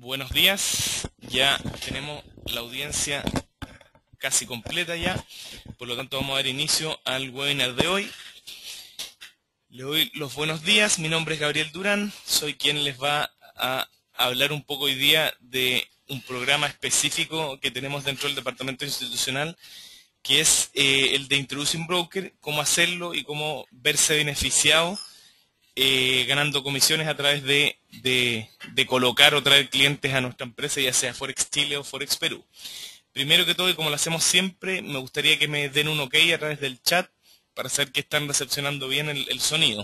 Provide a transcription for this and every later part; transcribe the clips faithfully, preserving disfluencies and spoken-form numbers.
Buenos días, ya tenemos la audiencia casi completa ya, por lo tanto vamos a dar inicio al webinar de hoy. Le doy los buenos días, mi nombre es Gabriel Durán, soy quien les va a hablar un poco hoy día de un programa específico que tenemos dentro del departamento institucional, que es eh, el de Introducing Broker, cómo hacerlo y cómo verse beneficiado Eh, ganando comisiones a través de, de, de colocar o traer clientes a nuestra empresa, ya sea Forex Chile o Forex Perú. Primero que todo, y como lo hacemos siempre, me gustaría que me den un ok a través del chat para saber que están recepcionando bien el, el sonido.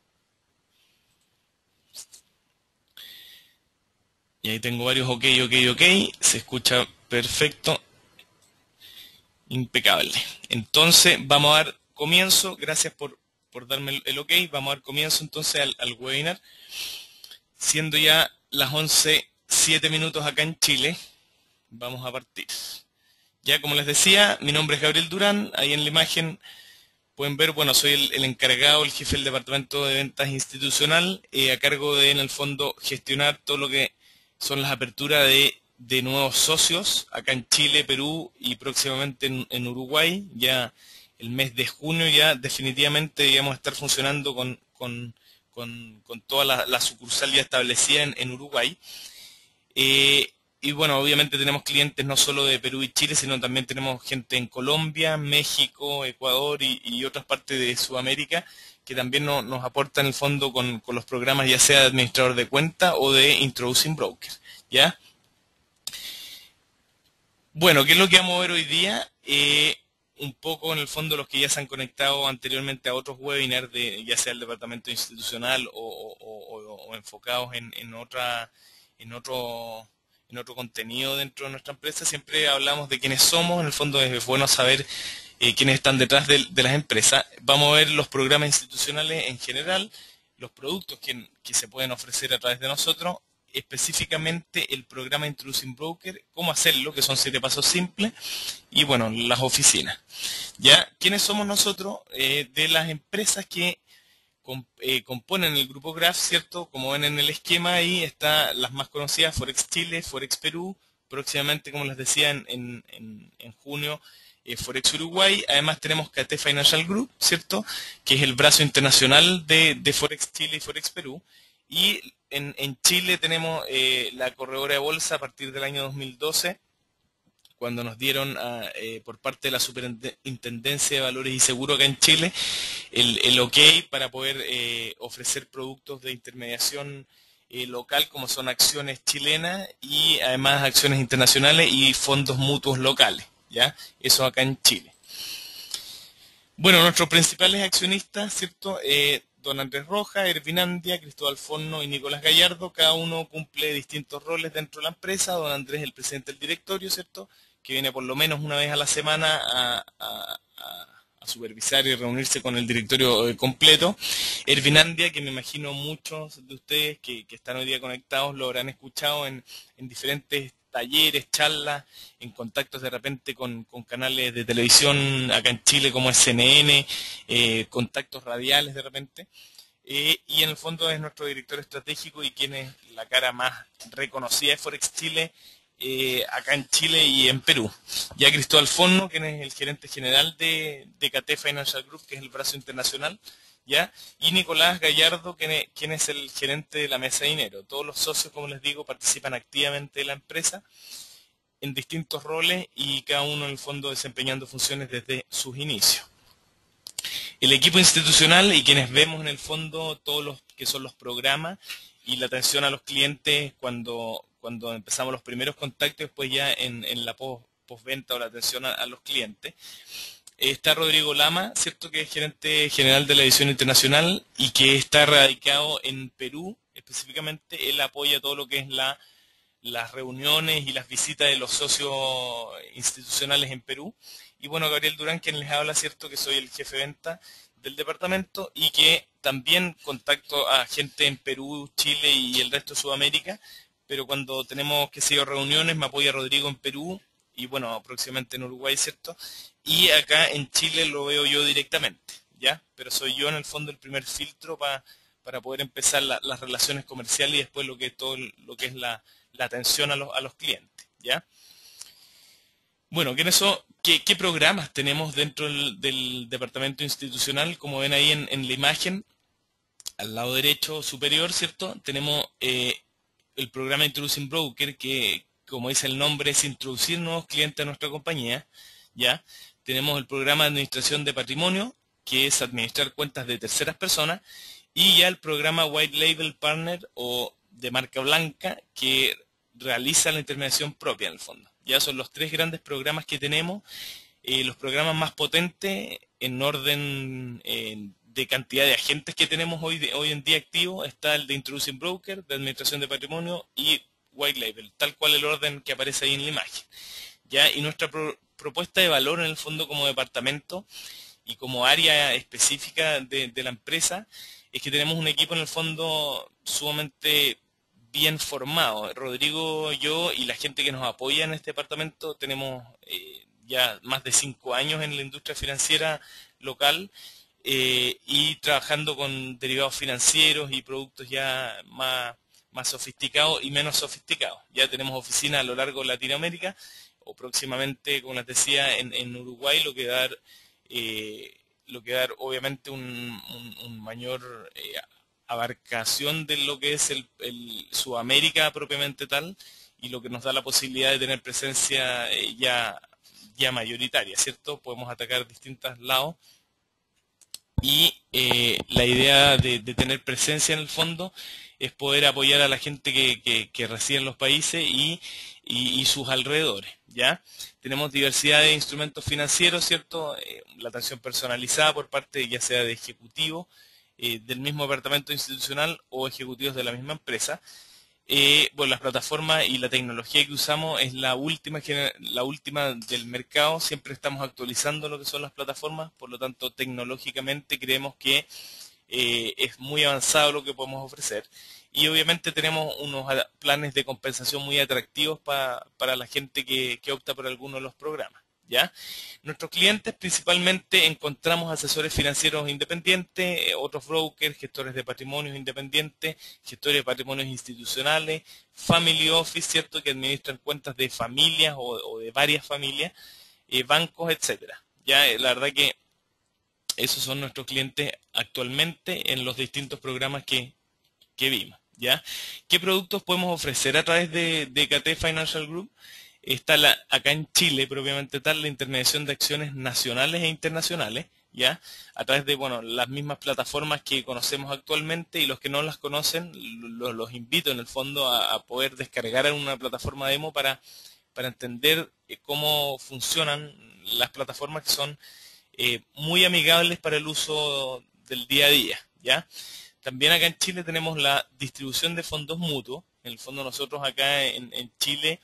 Y ahí tengo varios ok, ok, ok. Se escucha perfecto. Impecable. Entonces, vamos a dar comienzo. Gracias por, por darme el, el ok. Vamos a dar comienzo entonces al, al webinar. Siendo ya las once, siete minutos acá en Chile, vamos a partir. Ya como les decía, mi nombre es Gabriel Durán, ahí en la imagen pueden ver, bueno, soy el, el encargado, el jefe del departamento de ventas institucional, eh, a cargo de, en el fondo, gestionar todo lo que son las aperturas de, de nuevos socios, acá en Chile, Perú y próximamente en, en Uruguay. Ya el mes de junio ya definitivamente digamos estar funcionando con, con Con, con toda la, la sucursal ya establecida en, en Uruguay. Eh, y bueno, obviamente tenemos clientes no solo de Perú y Chile, sino también tenemos gente en Colombia, México, Ecuador y, y otras partes de Sudamérica que también no, nos aportan en el fondo con, con los programas ya sea de administrador de cuenta o de Introducing Broker. ¿Ya? Bueno, ¿qué es lo que vamos a ver hoy día? Eh, un poco en el fondo los que ya se han conectado anteriormente a otros webinars, de, ya sea el departamento institucional o, o, o, o enfocados en, en, otra, en, otro, en otro contenido dentro de nuestra empresa, siempre hablamos de quiénes somos. En el fondo es bueno saber eh, quiénes están detrás de, de las empresas. Vamos a ver los programas institucionales en general, los productos que, que se pueden ofrecer a través de nosotros, específicamente el programa Introducing Broker, cómo hacerlo, que son siete pasos simples, y bueno, las oficinas. ¿Ya? ¿Quiénes somos nosotros? Eh, de las empresas que comp eh, componen el grupo Graph, ¿cierto? Como ven en el esquema ahí, están las más conocidas, Forex Chile, Forex Perú, próximamente, como les decía, en, en, en, en junio, eh, Forex Uruguay. Además tenemos K T Financial Group, ¿cierto? Que es el brazo internacional de, de Forex Chile y Forex Perú. Y en, en Chile tenemos eh, la corredora de bolsa a partir del año dos mil doce, cuando nos dieron a, eh, por parte de la Superintendencia de Valores y Seguros acá en Chile el, el ok para poder eh, ofrecer productos de intermediación eh, local, como son acciones chilenas y además acciones internacionales y fondos mutuos locales. ¿Ya? Eso acá en Chile. Bueno, nuestros principales accionistas, ¿cierto? Eh, Don Andrés Rojas, Ervinandia, Cristóbal Forno y Nicolás Gallardo, cada uno cumple distintos roles dentro de la empresa. Don Andrés es el presidente del directorio, ¿cierto? Que viene por lo menos una vez a la semana a, a, a, a supervisar y reunirse con el directorio eh, completo. Ervinandia, que me imagino muchos de ustedes que, que están hoy día conectados lo habrán escuchado en, en diferentes talleres, charlas, en contactos de repente con, con canales de televisión acá en Chile como es C N N, eh, contactos radiales de repente, eh, y en el fondo es nuestro director estratégico y quien es la cara más reconocida de Forex Chile eh, acá en Chile y en Perú. Ya Cristóbal Forno, quien es el gerente general de, de K T Financial Group, que es el brazo internacional, ¿ya? Y Nicolás Gallardo, quien es, quien es el gerente de la mesa de dinero. Todos los socios, como les digo, participan activamente de la empresa en distintos roles y cada uno en el fondo desempeñando funciones desde sus inicios. El equipo institucional y quienes vemos en el fondo todos los que son los programas y la atención a los clientes cuando, cuando empezamos los primeros contactos, después ya en, en la post, postventa o la atención a, a los clientes. Está Rodrigo Lama, ¿cierto? Que es gerente general de la edición internacional y que está radicado en Perú. Específicamente, él apoya todo lo que es la, las reuniones y las visitas de los socios institucionales en Perú. Y bueno, Gabriel Durán, quien les habla, ¿cierto? Que soy el jefe de venta del departamento y que también contacto a gente en Perú, Chile y el resto de Sudamérica. Pero cuando tenemos, qué sé yo, reuniones, me apoya Rodrigo en Perú y bueno, próximamente en Uruguay, ¿cierto? Y acá en Chile lo veo yo directamente, ¿ya? Pero soy yo en el fondo el primer filtro para para poder empezar la, las relaciones comerciales y después lo que es todo lo que es la, la atención a los, a los clientes, ¿ya? Bueno, ¿qué, eso, qué, qué programas tenemos dentro del, del departamento institucional? Como ven ahí en, en la imagen, al lado derecho superior, ¿cierto? Tenemos eh, el programa Introducing Broker, que como dice el nombre es introducir nuevos clientes a nuestra compañía, ¿ya? Tenemos el programa de administración de patrimonio, que es administrar cuentas de terceras personas, y ya el programa White Label Partner o de marca blanca, que realiza la intermediación propia en el fondo. Ya son los tres grandes programas que tenemos, eh, los programas más potentes en orden eh, de cantidad de agentes que tenemos hoy, de, hoy en día activos. Está el de Introducing Broker, de Administración de Patrimonio y White Label, tal cual el orden que aparece ahí en la imagen. ¿Ya? Y nuestra pro, propuesta de valor en el fondo como departamento y como área específica de, de la empresa es que tenemos un equipo en el fondo sumamente bien formado. Rodrigo, yo y la gente que nos apoya en este departamento tenemos eh, ya más de cinco años en la industria financiera local eh, y trabajando con derivados financieros y productos ya más, más sofisticados y menos sofisticados. Ya tenemos oficinas a lo largo de Latinoamérica o próximamente, como les decía, en, en Uruguay, lo que va a dar, eh, lo que va a dar obviamente un, un, un mayor eh, abarcación de lo que es el, el Sudamérica propiamente tal, y lo que nos da la posibilidad de tener presencia eh, ya, ya mayoritaria, ¿cierto? Podemos atacar distintos lados y eh, la idea de, de tener presencia en el fondo es poder apoyar a la gente que, que, que reside en los países y, y, y sus alrededores, ¿ya? Tenemos diversidad de instrumentos financieros, ¿cierto? Eh, la atención personalizada por parte ya sea de ejecutivos eh, del mismo departamento institucional o ejecutivos de la misma empresa. Eh, bueno, las plataformas y la tecnología que usamos es la última, la última del mercado. Siempre estamos actualizando lo que son las plataformas, por lo tanto, tecnológicamente creemos que eh, es muy avanzado lo que podemos ofrecer. Y obviamente tenemos unos planes de compensación muy atractivos pa, para la gente que, que opta por alguno de los programas, ¿ya? Nuestros clientes principalmente encontramos asesores financieros independientes, otros brokers, gestores de patrimonios independientes, gestores de patrimonios institucionales, family office, ¿cierto?, que administran cuentas de familias o, o de varias familias, eh, bancos, etcétera. Ya, la verdad que esos son nuestros clientes actualmente en los distintos programas que, que vimos, ¿ya? ¿Qué productos podemos ofrecer a través de, de K T Financial Group? Está la, acá en Chile, propiamente tal, la intermediación de acciones nacionales e internacionales, ¿ya? A través de, bueno, las mismas plataformas que conocemos actualmente, y los que no las conocen, los, los invito en el fondo a, a poder descargar en una plataforma demo para, para entender eh, cómo funcionan las plataformas, que son eh, muy amigables para el uso del día a día, ¿ya? También acá en Chile tenemos la distribución de fondos mutuos. En el fondo nosotros acá en, en Chile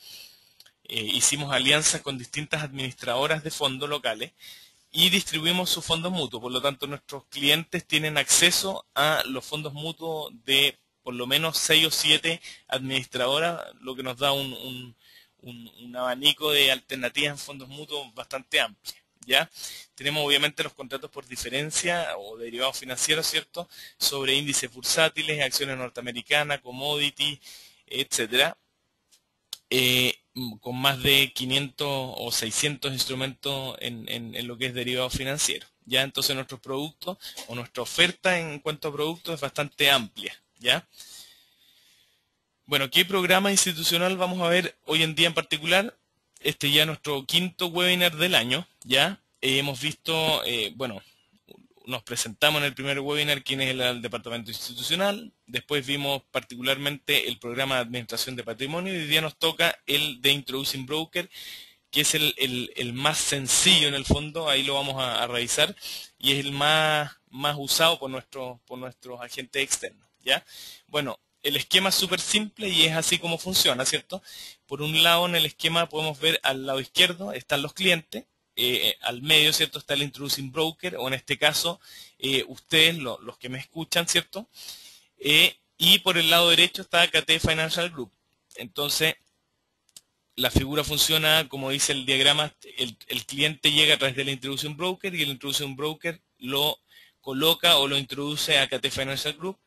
Eh, hicimos alianzas con distintas administradoras de fondos locales y distribuimos sus fondos mutuos. Por lo tanto, nuestros clientes tienen acceso a los fondos mutuos de por lo menos seis o siete administradoras, lo que nos da un, un, un, un abanico de alternativas en fondos mutuos bastante amplio, ¿ya? Tenemos obviamente los contratos por diferencia o derivados financieros, ¿cierto?, sobre índices bursátiles, acciones norteamericanas, commodity, etcétera. Eh, con más de quinientos o seiscientos instrumentos en, en, en lo que es derivado financiero, ¿ya? Entonces nuestros productos o nuestra oferta en cuanto a productos es bastante amplia, ¿ya? Bueno, ¿qué programa institucional vamos a ver hoy en día en particular? Este ya es nuestro quinto webinar del año, ¿ya? Eh, hemos visto, eh, bueno, nos presentamos en el primer webinar quién es el, el departamento institucional, después vimos particularmente el programa de administración de patrimonio y hoy día nos toca el de Introducing Broker, que es el, el, el más sencillo en el fondo, ahí lo vamos a, a revisar, y es el más, más usado por, nuestro, por nuestros agentes externos, ¿ya? Bueno, el esquema es súper simple y es así como funciona, ¿cierto? Por un lado en el esquema podemos ver al lado izquierdo están los clientes, Eh, al medio, ¿cierto?, está el Introducing Broker, o en este caso, eh, ustedes, lo, los que me escuchan, ¿cierto? Eh, y por el lado derecho está K T Financial Group. Entonces, la figura funciona como dice el diagrama, el, el cliente llega a través del Introducing Broker y el Introducing Broker lo coloca o lo introduce a K T Financial Group,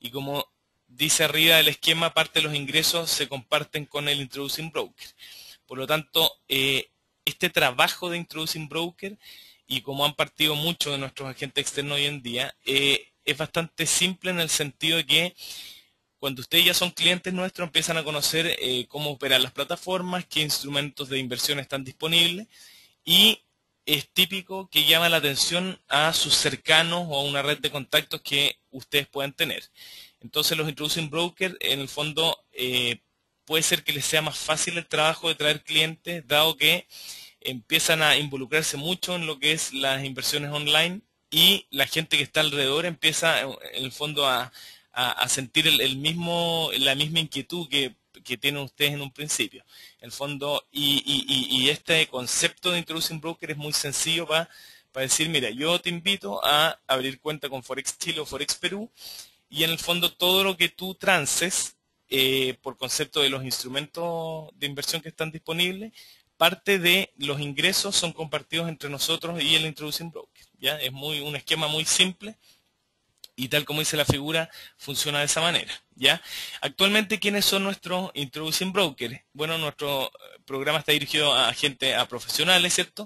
y como dice arriba del esquema, parte de los ingresos se comparten con el Introducing Broker. Por lo tanto, eh, este trabajo de Introducing Broker, y como han partido muchos de nuestros agentes externos hoy en día, eh, es bastante simple en el sentido de que cuando ustedes ya son clientes nuestros, empiezan a conocer eh, cómo operar las plataformas, qué instrumentos de inversión están disponibles, y es típico que llama la atención a sus cercanos o a una red de contactos que ustedes puedan tener. Entonces los Introducing Brokers, en el fondo, eh, puede ser que les sea más fácil el trabajo de traer clientes, dado que empiezan a involucrarse mucho en lo que es las inversiones online, y la gente que está alrededor empieza, en el fondo, a, a, a sentir el, el mismo, la misma inquietud que, que tienen ustedes en un principio. En el fondo, y, y, y, y este concepto de Introducing Broker es muy sencillo para para decir, mira, yo te invito a abrir cuenta con Forex Chile o Forex Perú, y en el fondo todo lo que tú transes, eh, por concepto de los instrumentos de inversión que están disponibles, parte de los ingresos son compartidos entre nosotros y el Introducing Broker. ¿Ya? Es muy, un esquema muy simple, y tal como dice la figura, funciona de esa manera. ¿Ya? Actualmente, ¿quiénes son nuestros Introducing Brokers? Bueno, nuestro programa está dirigido a gente, a profesionales, ¿cierto?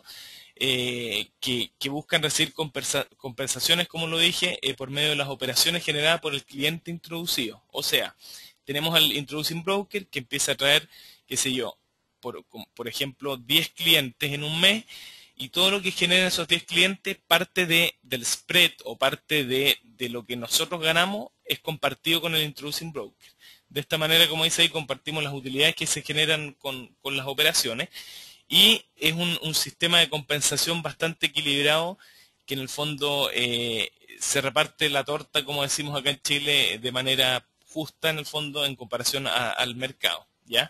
Eh, que, que buscan recibir compensa, compensaciones, como lo dije, eh, por medio de las operaciones generadas por el cliente introducido. O sea, tenemos al Introducing Broker que empieza a traer, qué sé yo, por, por ejemplo, diez clientes en un mes, y todo lo que generan esos diez clientes, parte de, del spread o parte de, de lo que nosotros ganamos, es compartido con el Introducing Broker. De esta manera, como dice ahí, compartimos las utilidades que se generan con, con las operaciones, y es un, un sistema de compensación bastante equilibrado, que en el fondo eh, se reparte la torta, como decimos acá en Chile, de manera justa, en el fondo, en comparación a, al mercado. ¿Ya?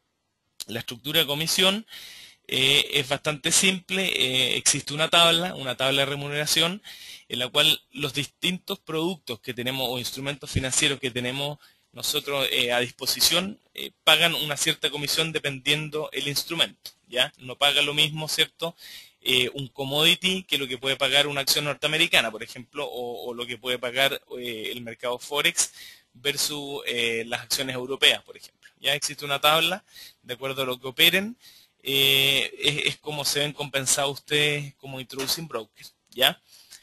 La estructura de comisión eh, es bastante simple. Eh, existe una tabla, una tabla de remuneración, en la cual los distintos productos que tenemos o instrumentos financieros que tenemos nosotros eh, a disposición eh, pagan una cierta comisión dependiendo el instrumento. ¿Ya? No paga lo mismo, ¿cierto? Eh, un commodity que lo que puede pagar una acción norteamericana, por ejemplo, o, o lo que puede pagar eh, el mercado Forex versus eh, las acciones europeas, por ejemplo. Ya existe una tabla, de acuerdo a lo que operen, eh, es, es como se ven compensados ustedes como Introducing Brokers. ¿Ya?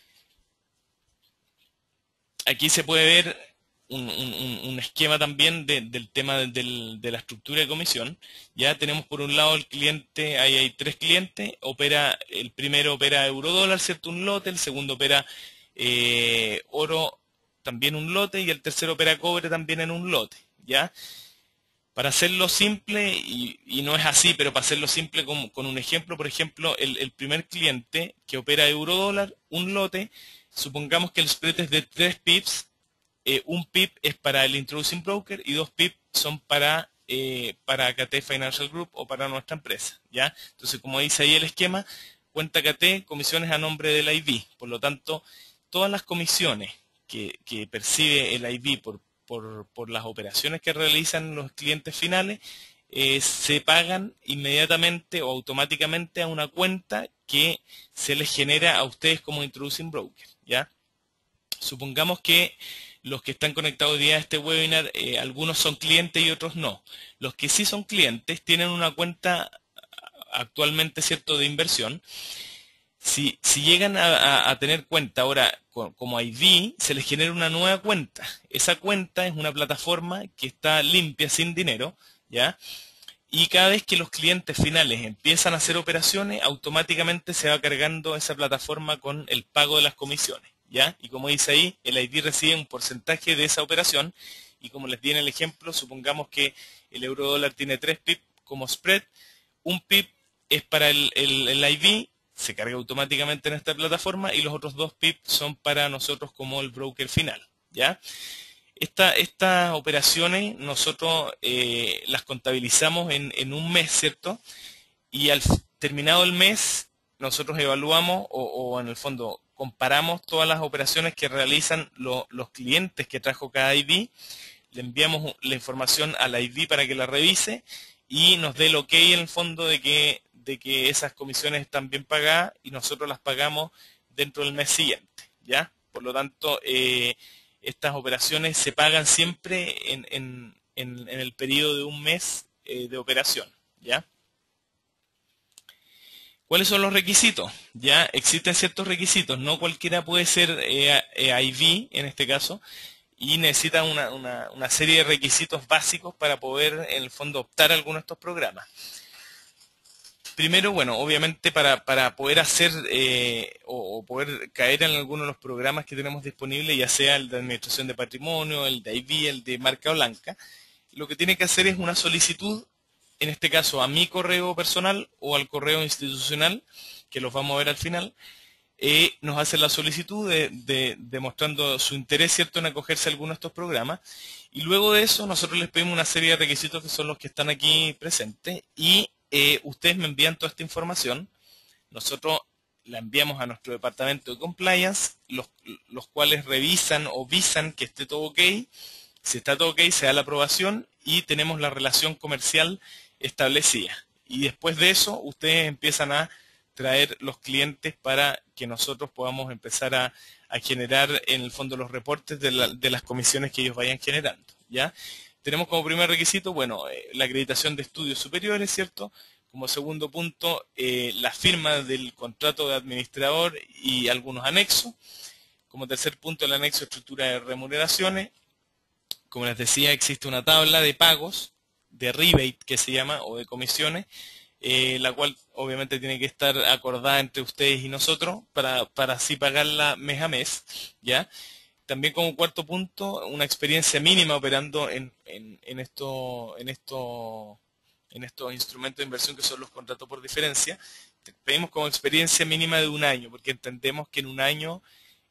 Aquí se puede ver Un, un, un esquema también de, del tema de, del, de la estructura de comisión. Ya tenemos por un lado el cliente, ahí hay tres clientes, opera, el primero opera euro dólar, ¿cierto? Un lote, el segundo opera eh, oro, también un lote, y el tercero opera cobre también en un lote. ¿Ya? Para hacerlo simple, y, y no es así, pero para hacerlo simple con, con un ejemplo, por ejemplo, el, el primer cliente que opera euro dólar, un lote, supongamos que el spread es de tres pips. Eh, un pip es para el Introducing Broker y dos pips son para, eh, para K T Financial Group o para nuestra empresa. ¿Ya? Entonces, como dice ahí el esquema, cuenta K T, comisiones a nombre del I B. Por lo tanto, todas las comisiones que, que percibe el I B por, por, por las operaciones que realizan los clientes finales, eh, se pagan inmediatamente o automáticamente a una cuenta que se les genera a ustedes como Introducing Broker. ¿Ya? Supongamos que los que están conectados hoy día a este webinar, eh, algunos son clientes y otros no. Los que sí son clientes tienen una cuenta actualmente, ¿cierto?, de inversión. Si, si llegan a, a, a tener cuenta ahora con, como I D, se les genera una nueva cuenta. Esa cuenta es una plataforma que está limpia, sin dinero, ¿ya? Y cada vez que los clientes finales empiezan a hacer operaciones, automáticamente se va cargando esa plataforma con el pago de las comisiones. ¿Ya? Y como dice ahí, el I D recibe un porcentaje de esa operación, y como les di en el ejemplo, supongamos que el euro dólar tiene tres pips como spread, un pip es para el, el, el I D, se carga automáticamente en esta plataforma, y los otros dos pips son para nosotros como el broker final. ¿Ya? Esta, estas operaciones nosotros eh, las contabilizamos en, en un mes, ¿cierto? Y al terminado el mes, nosotros evaluamos o, o en el fondo comparamos todas las operaciones que realizan lo, los clientes que trajo cada I D, le enviamos la información al I D para que la revise y nos dé el ok en el fondo de que, de que esas comisiones están bien pagadas, y nosotros las pagamos dentro del mes siguiente. ¿Ya? Por lo tanto, eh, estas operaciones se pagan siempre en, en, en, en el periodo de un mes eh, de operación, ¿ya? ¿Cuáles son los requisitos? Ya existen ciertos requisitos, no cualquiera puede ser eh, eh, I V en este caso, y necesita una, una, una serie de requisitos básicos para poder en el fondo optar a alguno de estos programas. Primero, bueno, obviamente para, para poder hacer eh, o, o poder caer en alguno de los programas que tenemos disponibles, ya sea el de administración de patrimonio, el de I V, el de marca blanca, lo que tiene que hacer es una solicitud, en este caso a mi correo personal o al correo institucional, que los vamos a ver al final. Eh, nos hace la solicitud de, de, demostrando su interés, ¿cierto?, en acogerse a alguno de estos programas, y luego de eso nosotros les pedimos una serie de requisitos que son los que están aquí presentes, y eh, ustedes me envían toda esta información, nosotros la enviamos a nuestro departamento de compliance, los, los cuales revisan o visan que esté todo ok. Si está todo ok, se da la aprobación y tenemos la relación comercial establecida, y después de eso ustedes empiezan a traer los clientes para que nosotros podamos empezar a, a generar en el fondo los reportes de, la, de las comisiones que ellos vayan generando, ¿ya? Tenemos como primer requisito, bueno, eh, la acreditación de estudios superiores, ¿cierto? Como segundo punto, eh, la firma del contrato de administrador y algunos anexos. Como tercer punto, el anexo de estructura de remuneraciones. Como les decía, existe una tabla de pagos, de rebate que se llama, o de comisiones, Eh, la cual obviamente tiene que estar acordada entre ustedes y nosotros para, para así pagarla mes a mes, ¿ya? También como cuarto punto, una experiencia mínima operando en, en, en, esto, en, esto, en estos instrumentos de inversión que son los contratos por diferencia. Pedimos como experiencia mínima de un año, porque entendemos que en un año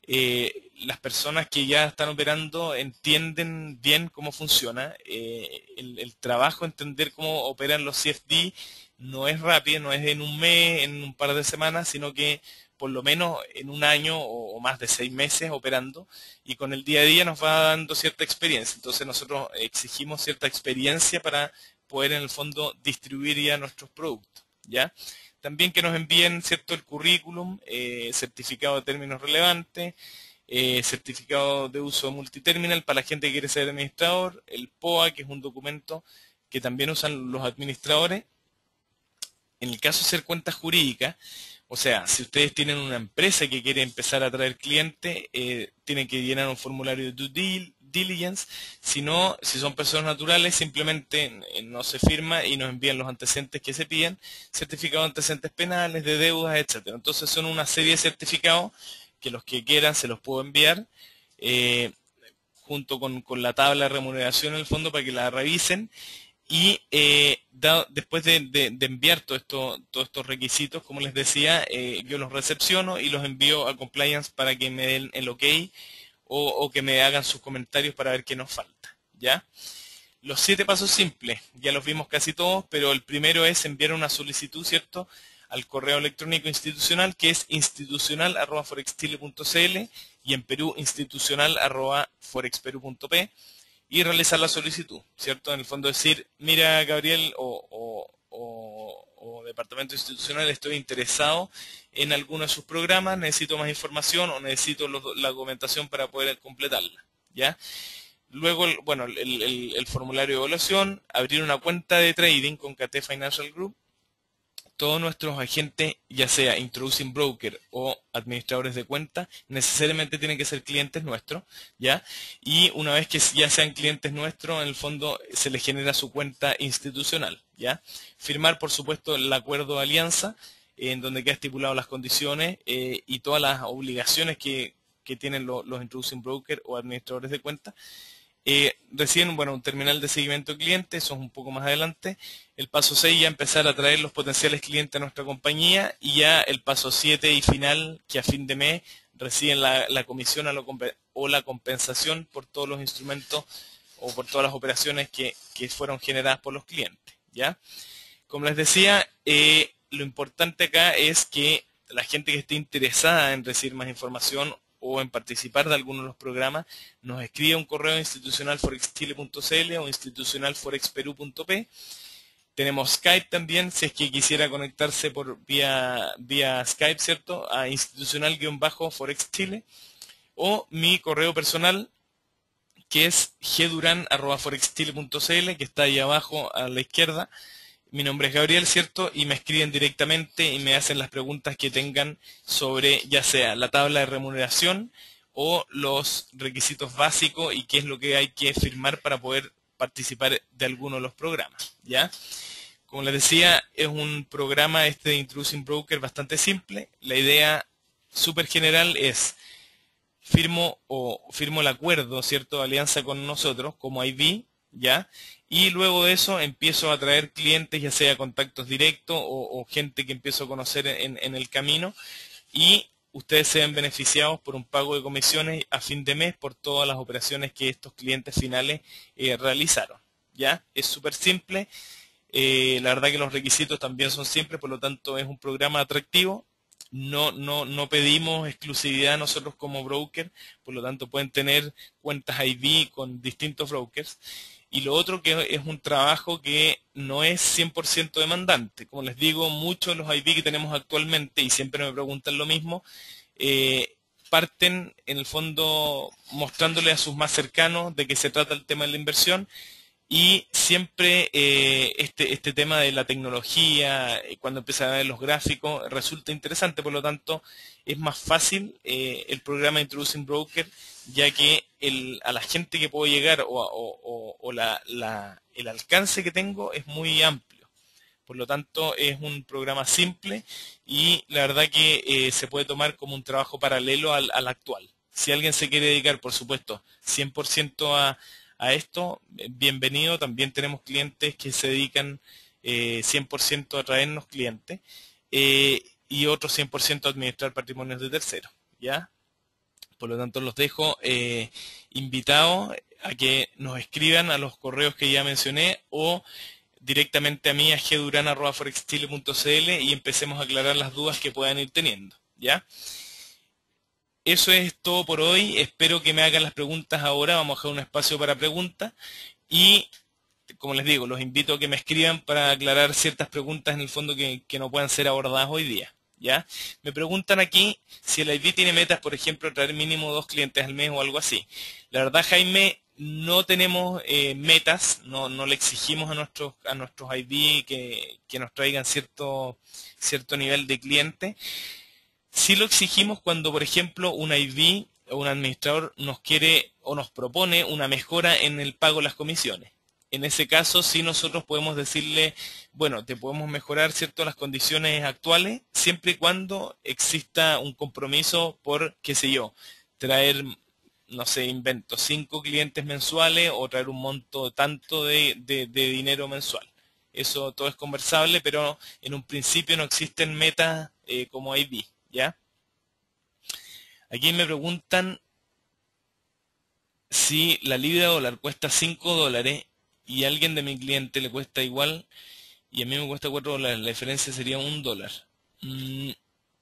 eh, las personas que ya están operando entienden bien cómo funciona. Eh, el, el trabajo, entender cómo operan los C F D, no es rápido, no es en un mes, en un par de semanas, sino que por lo menos en un año o, o más de seis meses operando, y con el día a día nos va dando cierta experiencia. Entonces nosotros exigimos cierta experiencia para poder en el fondo distribuir ya nuestros productos, ¿ya? También que nos envíen, ¿cierto?, el currículum, eh, certificado de términos relevantes, eh, certificado de uso multiterminal para la gente que quiere ser administrador, el P O A, que es un documento que también usan los administradores. En el caso de ser cuenta jurídica, o sea, si ustedes tienen una empresa que quiere empezar a traer clientes, eh, tienen que llenar un formulario de due diligence. Si no, si son personas naturales, simplemente eh, no se firma y nos envían los antecedentes que se piden, certificados de antecedentes penales, de deudas, etcétera. Entonces son una serie de certificados que los que quieran se los puedo enviar, eh, junto con, con la tabla de remuneración en el fondo para que la revisen. Y eh, da, después de, de, de enviar todo esto, todos estos requisitos, como les decía, eh, yo los recepciono y los envío a compliance para que me den el ok o, o que me hagan sus comentarios para ver qué nos falta, ¿ya? Los siete pasos simples, ya los vimos casi todos, pero el primero es enviar una solicitud, ¿cierto?, al correo electrónico institucional, que es institucional arroba forexchile punto cl, y en Perú institucional arroba forexperu punto p. Y realizar la solicitud, ¿cierto? En el fondo decir, mira, Gabriel o, o, o, o departamento institucional, estoy interesado en alguno de sus programas, necesito más información o necesito los, la documentación para poder completarla, ¿ya? Luego, bueno, el, el, el formulario de evaluación, abrir una cuenta de trading con K T Financial Group. Todos nuestros agentes, ya sea introducing broker o administradores de cuenta, necesariamente tienen que ser clientes nuestros, ¿ya? Y una vez que ya sean clientes nuestros, en el fondo se les genera su cuenta institucional, ¿ya? Firmar, por supuesto, el acuerdo de alianza, eh, en donde queda estipulado las condiciones eh, y todas las obligaciones que, que tienen lo, los introducing broker o administradores de cuenta. Eh, recién, bueno, un terminal de seguimiento de clientes, eso es un poco más adelante. El paso seis, ya empezar a traer los potenciales clientes a nuestra compañía, y ya el paso siete y final, que a fin de mes reciben la, la comisión a lo, o la compensación por todos los instrumentos o por todas las operaciones que, que fueron generadas por los clientes, ¿ya? Como les decía, eh, lo importante acá es que la gente que esté interesada en recibir más información o en participar de alguno de los programas, nos escribe un correo institucional forexchile punto cl o institucional forexperu punto p. Tenemos Skype también, si es que quisiera conectarse por vía, vía Skype, ¿cierto?, a institucional-forexchile, o mi correo personal, que es gduran arroba forexchile punto cl, que está ahí abajo a la izquierda. Mi nombre es Gabriel, ¿cierto? Y me escriben directamente y me hacen las preguntas que tengan sobre ya sea la tabla de remuneración o los requisitos básicos y qué es lo que hay que firmar para poder participar de alguno de los programas, ¿ya? Como les decía, es un programa este de Introducing Broker bastante simple. La idea súper general es firmo o firmo el acuerdo, ¿cierto?, de alianza con nosotros como I B, ¿ya? Y luego de eso empiezo a traer clientes, ya sea contactos directos o, o gente que empiezo a conocer en, en el camino, y ustedes se ven beneficiados por un pago de comisiones a fin de mes por todas las operaciones que estos clientes finales eh, realizaron, ¿ya? Es súper simple. Eh, la verdad que los requisitos también son simples, por lo tanto es un programa atractivo. No, no, no pedimos exclusividad nosotros como broker, por lo tanto pueden tener cuentas I B con distintos brokers. Y lo otro que es un trabajo que no es cien por ciento demandante. Como les digo, muchos de los I B que tenemos actualmente, y siempre me preguntan lo mismo, eh, parten en el fondo mostrándole a sus más cercanos de qué se trata el tema de la inversión. Y siempre eh, este, este tema de la tecnología, eh, cuando empieza a ver los gráficos, resulta interesante. Por lo tanto, es más fácil eh, el programa Introducing Broker, ya que el, a la gente que puedo llegar o, o, o, o la, la, el alcance que tengo es muy amplio. Por lo tanto, es un programa simple y la verdad que eh, se puede tomar como un trabajo paralelo al, al actual. Si alguien se quiere dedicar, por supuesto, cien por ciento a... a esto, bienvenido. También tenemos clientes que se dedican eh, cien por ciento a traernos clientes eh, y otros cien por ciento a administrar patrimonios de terceros, ¿ya? Por lo tanto, los dejo eh, invitados a que nos escriban a los correos que ya mencioné o directamente a mí a gduran arroba forexchile punto cl y empecemos a aclarar las dudas que puedan ir teniendo, ¿ya? Eso es todo por hoy. Espero que me hagan las preguntas ahora. Vamos a dejar un espacio para preguntas. Y, como les digo, los invito a que me escriban para aclarar ciertas preguntas en el fondo que, que no puedan ser abordadas hoy día, ¿ya? Me preguntan aquí si el I B tiene metas, por ejemplo, traer mínimo dos clientes al mes o algo así. La verdad, Jaime, no tenemos eh, metas. No, no le exigimos a nuestros, a nuestros I B que, que nos traigan cierto, cierto nivel de cliente. Sí lo exigimos cuando, por ejemplo, un I B o un administrador nos quiere o nos propone una mejora en el pago de las comisiones. En ese caso, sí nosotros podemos decirle, bueno, te podemos mejorar, ¿cierto?, las condiciones actuales, siempre y cuando exista un compromiso por, qué sé yo, traer, no sé, invento, cinco clientes mensuales o traer un monto tanto de, de, de dinero mensual. Eso todo es conversable, pero en un principio no existen metas eh, como I B. ¿Ya? Aquí me preguntan si la libra dólar cuesta cinco dólares y a alguien de mi cliente le cuesta igual y a mí me cuesta cuatro dólares. La diferencia sería un dólar. Mm.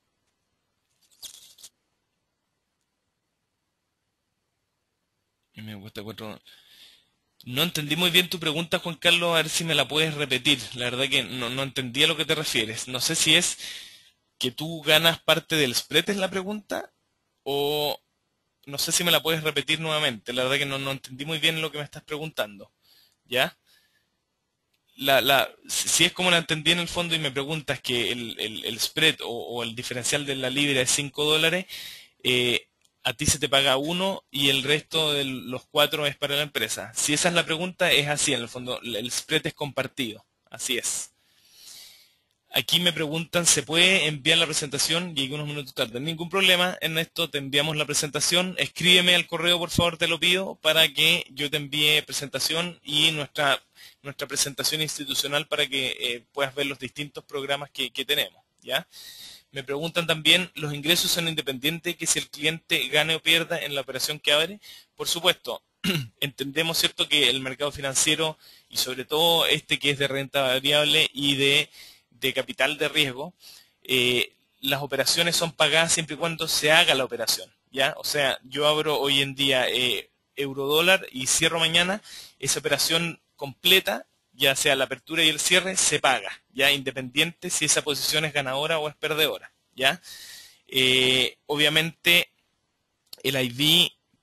Y me cuesta cuatro dólares. No entendí muy bien tu pregunta, Juan Carlos. A ver si me la puedes repetir. La verdad que no, no entendí a lo que te refieres. No sé si es que tú ganas parte del spread, ¿es la pregunta? O no sé si me la puedes repetir nuevamente. La verdad que no, no entendí muy bien lo que me estás preguntando. ¿Ya? La, la, si es como la entendí en el fondo y me preguntas que el, el, el spread o, o el diferencial de la libra es cinco dólares, eh, a ti se te paga uno y el resto de los cuatro es para la empresa. Si esa es la pregunta, es así en el fondo. El spread es compartido. Así es. Aquí me preguntan, ¿se puede enviar la presentación? Llegué unos minutos tarde. Ningún problema, Ernesto, te enviamos la presentación. Escríbeme al correo, por favor, te lo pido, para que yo te envíe presentación y nuestra, nuestra presentación institucional para que eh, puedas ver los distintos programas que, que tenemos, ¿ya? Me preguntan también, ¿los ingresos son independientes que si el cliente gane o pierda en la operación que abre? Por supuesto, entendemos, ¿cierto?, que el mercado financiero y sobre todo este que es de renta variable y de de capital de riesgo, eh, las operaciones son pagadas siempre y cuando se haga la operación, ¿ya? O sea, yo abro hoy en día eh, euro-dólar y cierro mañana, esa operación completa, ya sea la apertura y el cierre, se paga, ya independiente si esa posición es ganadora o es perdedora, ¿ya? Eh, obviamente, el I B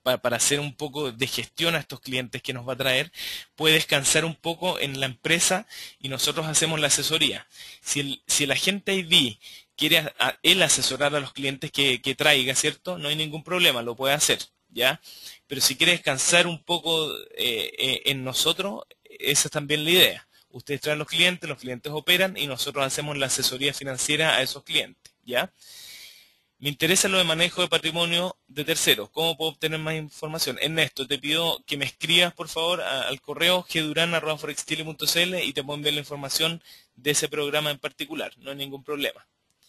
pa, para hacer un poco de gestión a estos clientes que nos va a traer, puede descansar un poco en la empresa y nosotros hacemos la asesoría. Si el, si el agente I D quiere a, a, él asesorar a los clientes que, que traiga, ¿cierto? No hay ningún problema, lo puede hacer, ¿ya? Pero si quiere descansar un poco eh, eh, en nosotros, esa es también la idea. Ustedes traen los clientes, los clientes operan y nosotros hacemos la asesoría financiera a esos clientes, ¿ya? Me interesa lo de manejo de patrimonio de terceros. ¿Cómo puedo obtener más información? Ernesto, te pido que me escribas, por favor, a, al correo gduran arroba forexchile punto cl y te puedo enviar la información de ese programa en particular. No hay ningún problema.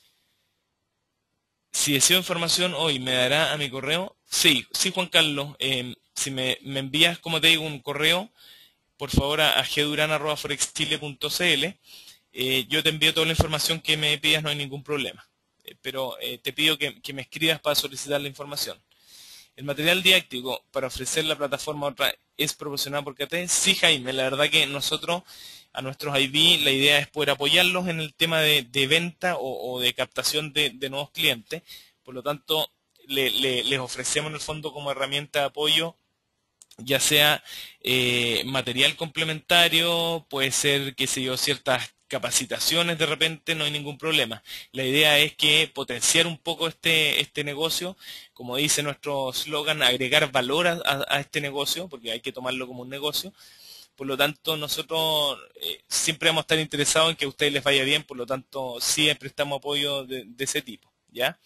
Si deseo información hoy, ¿me dará a mi correo? Sí, sí, Juan Carlos. Eh, si me, me envías, como te digo, un correo, por favor, a, a gduran arroba forexchile punto cl, eh, yo te envío toda la información que me pidas, no hay ningún problema. Pero eh, te pido que, que me escribas para solicitar la información. ¿El material didáctico para ofrecer la plataforma otra es proporcionado por K T? Sí, Jaime, la verdad que nosotros, a nuestros I D, la idea es poder apoyarlos en el tema de, de venta o, o de captación de, de nuevos clientes. Por lo tanto, le, le, les ofrecemos en el fondo como herramienta de apoyo, ya sea eh, material complementario, puede ser, qué sé yo, ciertas capacitaciones de repente, no hay ningún problema. La idea es que potenciar un poco este, este negocio, como dice nuestro slogan, agregar valor a, a este negocio, porque hay que tomarlo como un negocio. Por lo tanto, nosotros eh, siempre vamos a estar interesados en que a ustedes les vaya bien, por lo tanto, siempre prestamos apoyo de, de ese tipo, ¿ya?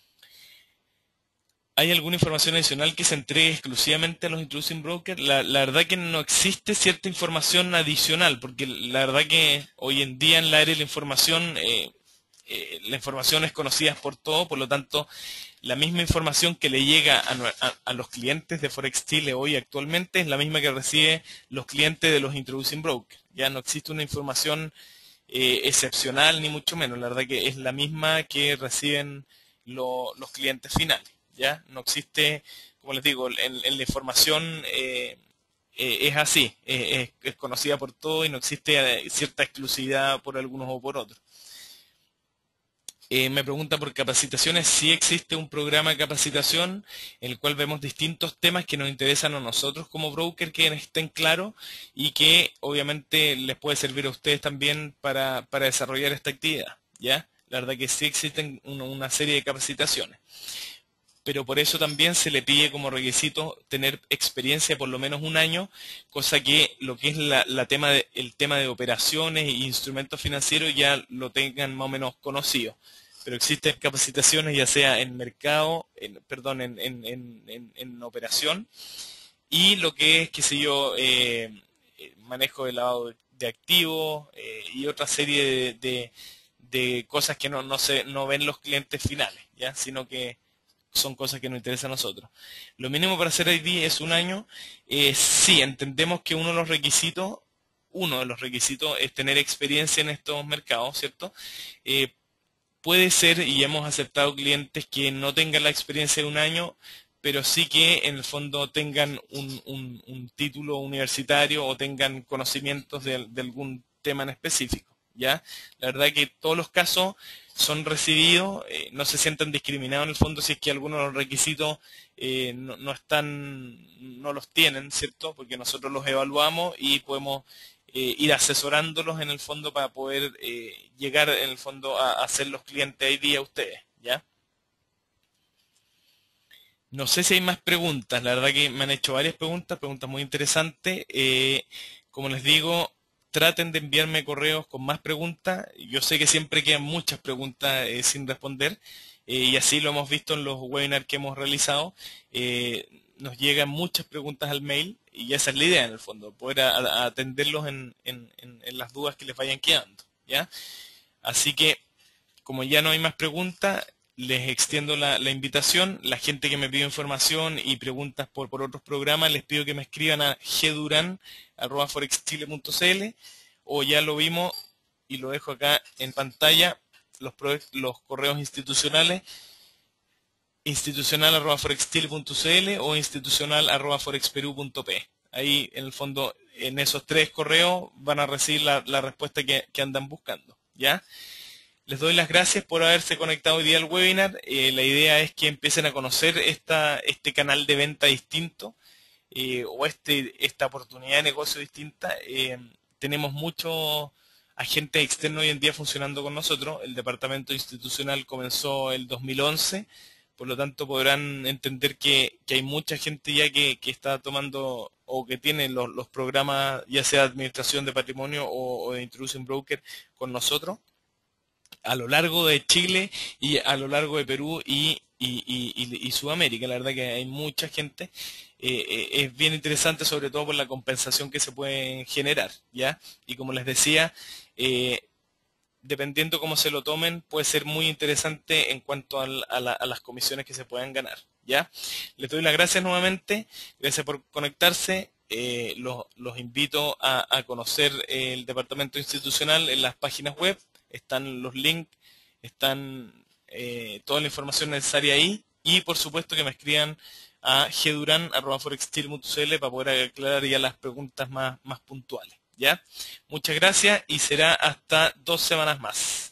¿Hay alguna información adicional que se entregue exclusivamente a los introducing brokers? La, la verdad que no existe cierta información adicional, porque la verdad que hoy en día en la era de la información, eh, eh, la información es conocida por todos, por lo tanto, la misma información que le llega a, a, a los clientes de Forex Chile hoy actualmente es la misma que recibe los clientes de los introducing brokers. Ya no existe una información eh, excepcional ni mucho menos, la verdad que es la misma que reciben lo, los clientes finales. ¿Ya? No existe, como les digo, en, en la información eh, eh, es así, eh, es, es conocida por todos y no existe eh, cierta exclusividad por algunos o por otros. Eh, me pregunta por capacitaciones, sí existe un programa de capacitación en el cual vemos distintos temas que nos interesan a nosotros como broker, que estén claros y que obviamente les puede servir a ustedes también para, para desarrollar esta actividad, ¿ya? La verdad que sí existen una, una serie de capacitaciones. Pero por eso también se le pide como requisito tener experiencia por lo menos un año, cosa que lo que es la, la tema de, el tema de operaciones e instrumentos financieros ya lo tengan más o menos conocido. Pero existen capacitaciones ya sea en mercado, en, perdón, en, en, en, en operación, y lo que es, qué sé yo, eh, manejo de lavado de activos eh, y otra serie de, de, de cosas que no, no, se, no ven los clientes finales, ¿ya? Sino que son cosas que nos interesan a nosotros. Lo mínimo para hacer I D es un año. Eh, sí, entendemos que uno de los requisitos, uno de los requisitos es tener experiencia en estos mercados, ¿cierto? Eh, puede ser, y hemos aceptado clientes que no tengan la experiencia de un año, pero sí que en el fondo tengan un, un, un título universitario o tengan conocimientos de, de algún tema en específico, ¿ya? La verdad que todos los casos son recibidos, eh, no se sientan discriminados en el fondo si es que algunos de los requisitos eh, no, no están, no los tienen, ¿cierto? Porque nosotros los evaluamos y podemos eh, ir asesorándolos en el fondo para poder eh, llegar en el fondo a, a hacer los clientes I D a ustedes, ¿ya? No sé si hay más preguntas, la verdad que me han hecho varias preguntas, preguntas muy interesantes. Eh, como les digo, traten de enviarme correos con más preguntas. Yo sé que siempre quedan muchas preguntas eh, sin responder eh, y así lo hemos visto en los webinars que hemos realizado. Eh, nos llegan muchas preguntas al mail y esa es la idea en el fondo, poder a, a atenderlos en, en, en, en las dudas que les vayan quedando, ¿ya? Así que, como ya no hay más preguntas, les extiendo la, la invitación. La gente que me pide información y preguntas por, por otros programas, les pido que me escriban a gduran arroba forexchile punto cl o ya lo vimos y lo dejo acá en pantalla, los, los correos institucionales, institucional arroba forexchile punto cl o institucional arroba forexperu punto p. Ahí, en el fondo, en esos tres correos van a recibir la, la respuesta que, que andan buscando, ¿ya? Les doy las gracias por haberse conectado hoy día al webinar. Eh, la idea es que empiecen a conocer esta, este canal de venta distinto eh, o este, esta oportunidad de negocio distinta. Eh, tenemos muchos agentes externos hoy en día funcionando con nosotros. El departamento institucional comenzó el dos mil once, por lo tanto podrán entender que, que hay mucha gente ya que, que está tomando o que tiene los, los programas, ya sea de administración de patrimonio o, o de introducing broker con nosotros, a lo largo de Chile y a lo largo de Perú y, y, y, y- y Sudamérica. La verdad que hay mucha gente. Eh, eh, es bien interesante, sobre todo por la compensación que se puede generar, ¿ya? Y como les decía, eh, dependiendo cómo se lo tomen, puede ser muy interesante en cuanto al- a, la- a las comisiones que se puedan ganar, ¿ya? Les doy las gracias nuevamente, gracias por conectarse. Eh, los, los invito a, a conocer el departamento institucional en las páginas web, están los links, están eh, toda la información necesaria ahí, y por supuesto que me escriban a gduran arroba forexchile punto cl para poder aclarar ya las preguntas más, más puntuales, ¿ya? Muchas gracias y será hasta dos semanas más.